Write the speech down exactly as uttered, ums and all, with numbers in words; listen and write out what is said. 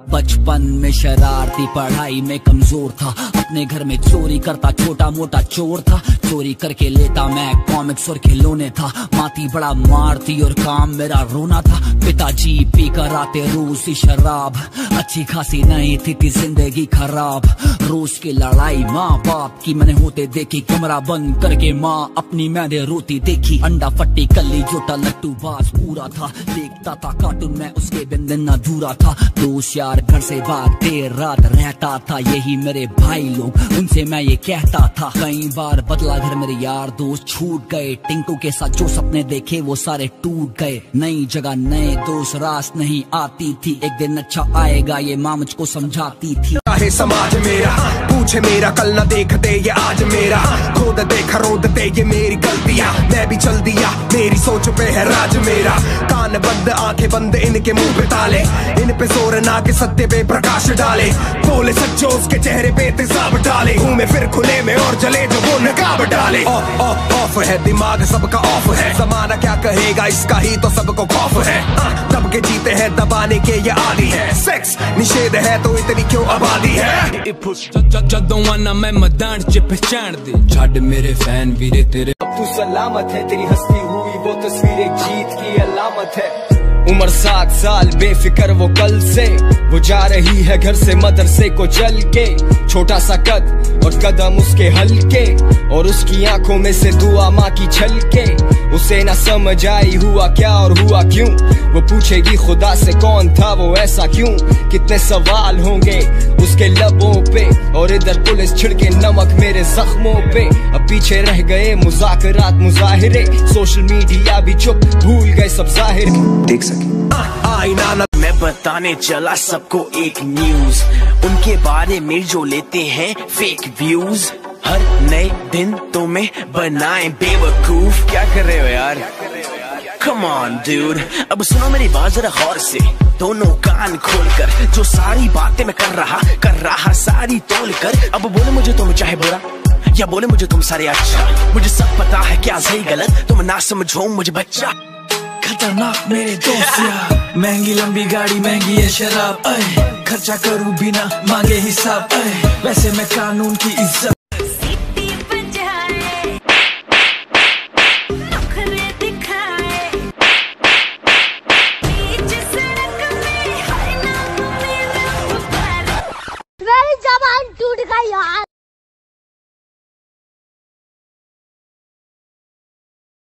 बचपन में शरारती, पढ़ाई में कमजोर था, अपने घर में चोरी करता, छोटा मोटा चोर था। चोरी करके लेता मैं कॉमिक्स और खिलौने था। माती बड़ा मारती और काम मेरा रोना था। पिताजी पी कर आते रोज सी शराब, अच्छी खासी नहीं थी, थी जिंदगी खराब। रोज की लड़ाई माँ बाप की मैंने होते देखी, कमरा बंद करके माँ अपनी मैंने रोती देखी। अंडा फट्टी कल्ली जोटा लट्टू बाज पूरा था, देखता था कार्टून में उसके बिन दिन अधूरा था। दोस्त यार घर से बाहर देर रात रहता था, यही मेरे भाई लोग उनसे मैं ये कहता था। कई बार बदला घर मेरे यार दोस्त छूट गए, टिंकू के साथ जो सपने देखे वो सारे टूट गए। नई जगह नए दोस्त रास नहीं आती थी, एक दिन अच्छा आएगा ये माँ मुझको समझाती थी। चाहे समाज मेरा पूछे मेरा कल न देखते ये आज मेरा, खुद देखा रोदते ये मेरी गलतियां, मैं भी चल दिया मेरी सोच पे है राज मेरा। कान बंद आंखें बंद इनके मुंह पे ताले, इन पे जोर ना के सत्य पे प्रकाश डाले। बोले सच्चो उसके चेहरे पे तेजाब डाले, घूमे फिर खुले में और जले जो वो नकाब डाले। ऑफ ऑफ ऑफ है दिमाग सबका ऑफ है, जमाना क्या कहेगा इसका ही तो सबको खौफ है। दब के जीते हैं दबाने के ये आदी है, सेक्स निषेध है तो इतनी क्यों आबादी है। ਜਦੋਂ ਆਨਾ मैं मैदान च पहचान दे, छड़ मेरे फैन वीरे तेरे। अब तू सलामत है, तेरी हस्ती हुई वो तस्वीर एक जीत की अलामत है। उम्र सात साल बेफिक्र वो कल से, वो जा रही है घर से मदरसे को चल के। छोटा सा कद और कदम उसके हल्के, और उसकी आंखों में से दुआ माँ की छलके। उसे ना समझ आई हुआ क्या और हुआ क्यों, वो पूछेगी खुदा से कौन था वो ऐसा क्यों। कितने सवाल होंगे उसके लबों पे, और इधर पुलिस छिड़के नमक मेरे जख्मों पे। अब पीछे रह गए मुज़ाकरात मुज़ाहिरे, सोशल मीडिया भी चुप भूल गए सब जाहिर देख सके। आईना न मैं बताने चला सबको एक न्यूज, उनके बारे में जो लेते हैं फेक व्यूज। हर नए दिन तो मैं बनाए बेवकूफ, क्या कर रहे हो यार? Come on dude, अब सुनो मेरी बात जरा गौर से, दोनों कान खोलकर। जो सारी बातें मैं कर रहा कर रहा सारी तोल कर। अब बोले मुझे तुम चाहे बुरा या बोले मुझे तुम सारे अच्छा, मुझे सब पता है क्या सही गलत, तुम ना समझो मुझे बच्चा। खतरनाक मेरे दोस्त यार, महंगी लंबी गाड़ी महंगी है शराब, खर्चा करूँ बिना मांगे हिसाब। वैसे मैं कानून की इज्जत